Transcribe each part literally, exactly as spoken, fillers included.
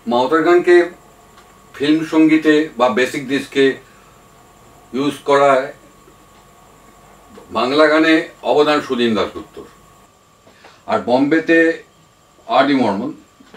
মাউতার গানকে ফিল্ম সঙ্গীতে বা বেসিক ডিস্কে ইউজ করায় বাংলা গানে অবদান সুদিন দাশগুপ্তর। আর বম্বেতে আর ডি বর্মন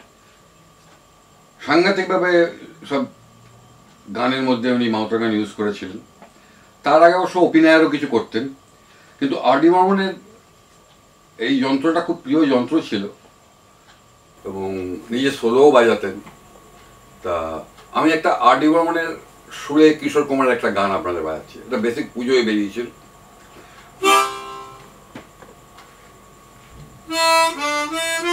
সাংঘাতিকভাবে সব গানের মধ্যে উনি মাউতার গান ইউজ করেছিলেন। তার আগে অবশ্য অভিনয়েরও কিছু করতেন, কিন্তু আর ডি বর্মনের এই যন্ত্রটা খুব প্রিয় যন্ত্র ছিল এবং নিজে সোলোও বাজাতেন। তা আমি একটা আর ডি বর্মনের সুরে কিশোর কুমারের একটা গান আপনাদের বাজাচ্ছি। এটা বেসিক পুজোয় বেরিয়েছিল। Mm-hmm.